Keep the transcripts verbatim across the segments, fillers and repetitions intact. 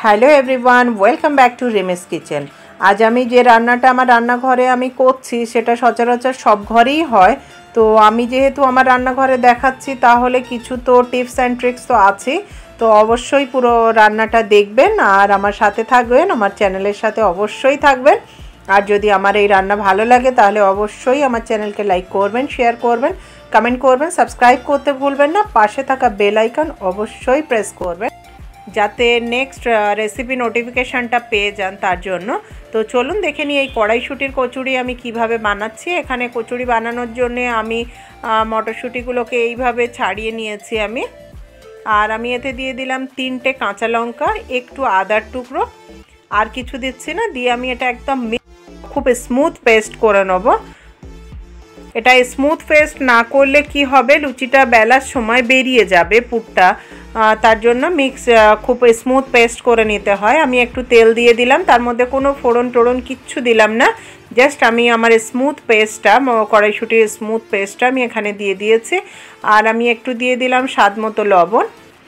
Hello everyone, welcome back to Rimi's kitchen. আজ আমি যে রান্নাটা আমার রান্নাঘরে আমি করছি সেটা সচরাচর সব ঘরেই হয়। তো আমি যেহেতু আমার রান্নাঘরে দেখাচ্ছি তাহলে কিছু তো টিপস অ্যান্ড ট্রিক্স তো আছে। তো অবশ্যই পুরো রান্নাটা দেখবেন আর আমার সাথে থাকবেন, আমার চ্যানেলের সাথে অবশ্যই থাকবেন। আর যদি আমার এই রান্না ভালো লাগে তাহলে অবশ্যই আমার চ্যানেলকে লাইক করবেন, শেয়ার করবেন, কমেন্ট করবেন, সাবস্ক্রাইব করতে ভুলবেন না। পাশে থাকা বেল আইকন অবশ্যই প্রেস করবেন যাতে নেক্সট রেসিপি নোটিফিকেশানটা পেয়ে যান তার জন্য। তো চলুন দেখে নিই এই কড়াইশুঁটির কচুরি আমি কিভাবে বানাচ্ছি। এখানে কচুরি বানানোর জন্য আমি মটরশুঁটিগুলোকে এইভাবে ছাড়িয়ে নিয়েছি আমি। আর আমি এতে দিয়ে দিলাম তিনটে কাঁচা লঙ্কা, একটু আদার টুকরো, আর কিছু দিচ্ছি না। দিয়ে আমি এটা একদম খুব স্মুথ পেস্ট করে নেব। এটা স্মুথ পেস্ট না করলে কি হবে, লুচিটা বেলার সময় বেরিয়ে যাবে পুরটা, তার জন্য মিক্স খুব স্মুথ পেস্ট করে নিতে হয়। আমি একটু তেল দিয়ে দিলাম, তার মধ্যে কোনো ফোড়ন টোড়ন কিচ্ছু দিলাম না, জাস্ট আমি আমার স্মুথ পেস্টটা, কড়াইশুঁটির স্মুথ পেস্টটা আমি এখানে দিয়ে দিয়েছি। আর আমি একটু দিয়ে দিলাম স্বাদ মতো লবণ,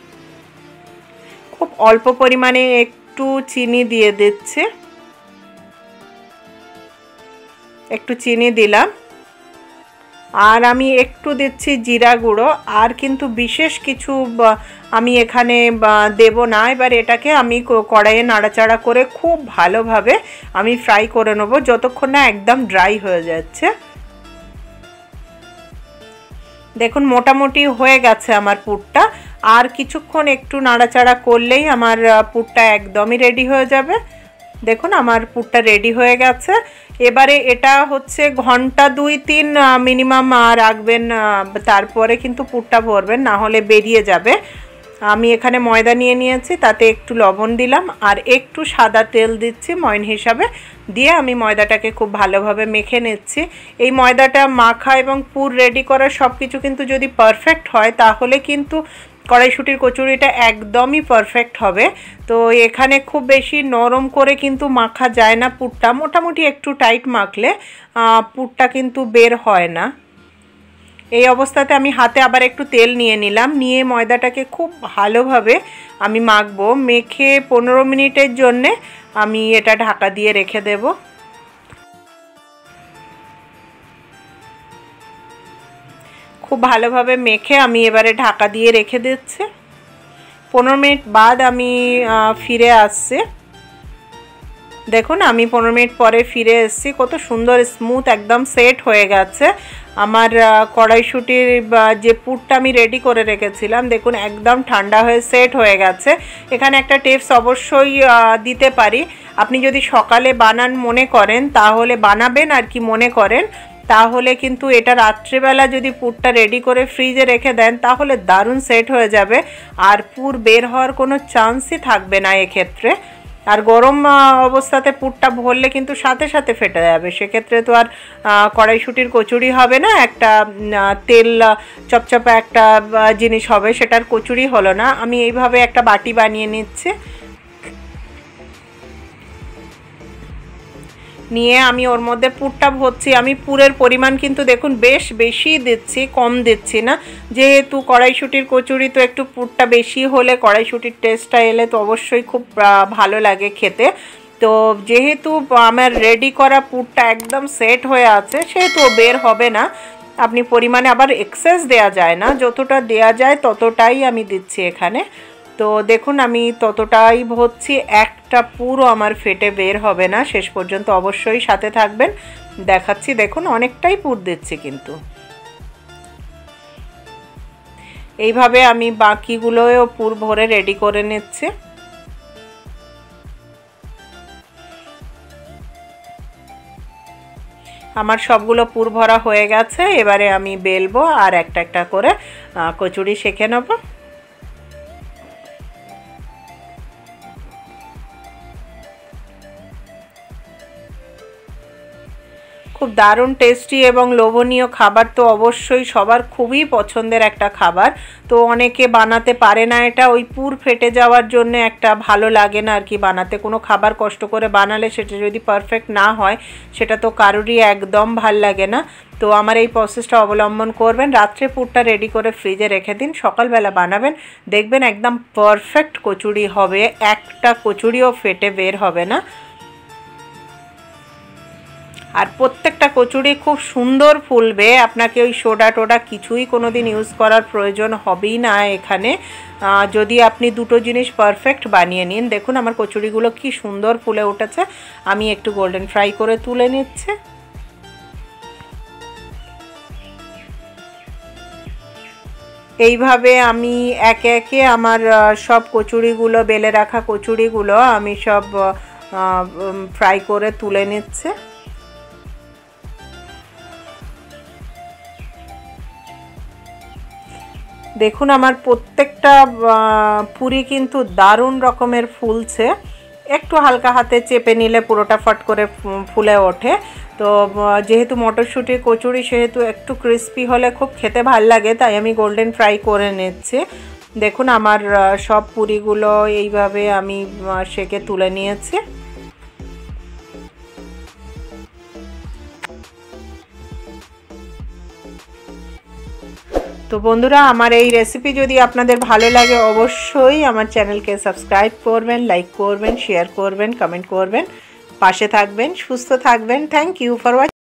খুব অল্প পরিমাণে একটু চিনি দিয়ে দিচ্ছে, একটু চিনি দিলাম। আর আমি একটু দিচ্ছি জিরা গুঁড়ো, আর কিন্তু বিশেষ কিছু আমি এখানে দেব না। এবার এটাকে আমি কড়াইয়ে নাড়াচাড়া করে খুব ভালোভাবে আমি ফ্রাই করে নেব যতক্ষণ না একদম ড্রাই হয়ে যাচ্ছে। দেখুন মোটামুটি হয়ে গেছে আমার পুরটা, আর কিছুক্ষণ একটু নাড়াচাড়া করলেই আমার পুরটা একদমই রেডি হয়ে যাবে। দেখুন আমার পুরটা রেডি হয়ে গেছে। এবারে এটা হচ্ছে ঘন্টা দুই তিন মিনিমাম রাখবেন, তারপরে কিন্তু পুরটা ভরবেন, না হলে বেরিয়ে যাবে। আমি এখানে ময়দা নিয়ে নিয়েছি, তাতে একটু লবণ দিলাম আর একটু সাদা তেল দিচ্ছি ময়ন হিসাবে। দিয়ে আমি ময়দাটাকে খুব ভালোভাবে মেখে নিচ্ছি। এই ময়দাটা মাখা এবং পুর রেডি করা সব কিছু কিন্তু যদি পারফেক্ট হয় তাহলে কিন্তু কড়াইশুঁটির কচুরিটা একদমই পারফেক্ট হবে। তো এখানে খুব বেশি নরম করে কিন্তু মাখা যায় না পুরটা, মোটামুটি একটু টাইট মাখলে পুরটা কিন্তু বের হয় না। এই অবস্থাতে আমি হাতে আবার একটু তেল নিয়ে নিলাম, নিয়ে ময়দাটাকে খুব ভালোভাবে আমি মাখবো। মেখে পনেরো মিনিটের জন্যে আমি এটা ঢাকা দিয়ে রেখে দেব। খুব ভালোভাবে মেখে আমি এবারে ঢাকা দিয়ে রেখে দিচ্ছি। পনেরো মিনিট বাদ আমি ফিরে আসছি। দেখুন আমি পনেরো মিনিট পরে ফিরে এসেছি, কত সুন্দর স্মুথ একদম সেট হয়ে গেছে আমার কড়াইশুঁটির যে পুরটা আমি রেডি করে রেখেছিলাম। দেখুন একদম ঠান্ডা হয়ে সেট হয়ে গেছে। এখানে একটা টিপস অবশ্যই দিতে পারি, আপনি যদি সকালে বানান মনে করেন তাহলে বানাবেন আর কি মনে করেন, তাহলে কিন্তু এটা রাত্রেবেলা যদি পুরটা রেডি করে ফ্রিজে রেখে দেন তাহলে দারুণ সেট হয়ে যাবে, আর পুর বের হওয়ার কোনো চান্সই থাকবে না এক্ষেত্রে। আর গরম অবস্থাতে পুরটা ভরলে কিন্তু সাথে সাথে ফেটে যাবে, সেক্ষেত্রে তো আর কড়াইশুঁটির কচুরি হবে না, একটা তেল চপচপা একটা জিনিস হবে, সেটার কচুরি হলো না। আমি এইভাবে একটা বাটি বানিয়ে নিচ্ছি, নিয়ে আমি ওর মধ্যে পুরটা ভরছি। আমি পুরের পরিমাণ কিন্তু দেখুন বেশ বেশি দিচ্ছি, কম দিচ্ছি না, যেহেতু কড়াইশুঁটির কচুরি তো একটু পুরটা বেশি হলে কড়াইশুঁটির টেস্টটা এলে তো অবশ্যই খুব ভালো লাগে খেতে। তো যেহেতু আমার রেডি করা পুরটা একদম সেট হয়ে আছে সেহেতু বের হবে না। আপনি পরিমাণে আবার এক্সেস দেয়া যায় না, যতটা দেয়া যায় ততটাই আমি দিচ্ছি এখানে। তো দেখুন আমি ততটাই ভরছি, একটা পুরো আমার ফেটে বের হবে না। শেষ পর্যন্ত অবশ্যই সাথে থাকবেন, দেখাচ্ছি। দেখুন অনেকটাই পুর দিচ্ছি কিন্তু। এইভাবে আমি বাকিগুলোও পুর ভরে রেডি করে নিচ্ছি। আমার সবগুলো পুর ভরা হয়ে গেছে, এবারে আমি বেলবো আর একটা একটা করে কচুরি সেঁকে নেব। খুব দারুণ টেস্টি এবং লোভনীয় খাবার, তো অবশ্যই সবার খুবই পছন্দের একটা খাবার। তো অনেকে বানাতে পারে না, এটা ওই পুর ফেটে যাওয়ার জন্য একটা ভালো লাগে না আর কি বানাতে। কোনো খাবার কষ্ট করে বানালে সেটা যদি পারফেক্ট না হয় সেটা তো কারোরই একদম ভাল লাগে না। তো আমার এই প্রসেসটা অবলম্বন করবেন, রাত্রে পুরটা রেডি করে ফ্রিজে রেখে দিন, সকালবেলা বানাবেন, দেখবেন একদম পারফেক্ট কচুরি হবে, একটা কচুরিও ফেটে বের হবে না। আর প্রত্যেকটা কচুরি খুব সুন্দর ফুলবে, আপনাকে ওই সোডা টোডা কিছুই কোনো দিন ইউজ করার প্রয়োজন হবেই না এখানে, যদি আপনি দুটো জিনিস পারফেক্ট বানিয়ে নিন। দেখুন আমার কচুরিগুলো কি সুন্দর ফুলে উঠেছে, আমি একটু গোল্ডেন ফ্রাই করে তুলে নিচ্ছি। এইভাবে আমি একে একে আমার সব কচুরিগুলো, বেলে রাখা কচুরিগুলো আমি সব ফ্রাই করে তুলে নিচ্ছে। দেখুন আমার প্রত্যেকটা পুরি কিন্তু দারুণ রকমের ফুলছে, একটু হালকা হাতে চেপে নিলে পুরোটা ফট করে ফুলে ওঠে। তো যেহেতু মটরশুঁটির কচুরি সেহেতু একটু ক্রিস্পি হলে খুব খেতে ভাল লাগে, তাই আমি গোল্ডেন ফ্রাই করে নিচ্ছি। দেখুন আমার সব পুরিগুলো এইভাবে আমি সেকে তুলে নিয়েছি। তো বন্ধুরা আমার এই রেসিপি যদি আপনাদের ভালো লাগে অবশ্যই আমার চ্যানেলকে সাবস্ক্রাইব করবেন, লাইক করবেন, শেয়ার করবেন, কমেন্ট করবেন, পাশে থাকবেন, সুস্থ থাকবেন। Thank you for watching.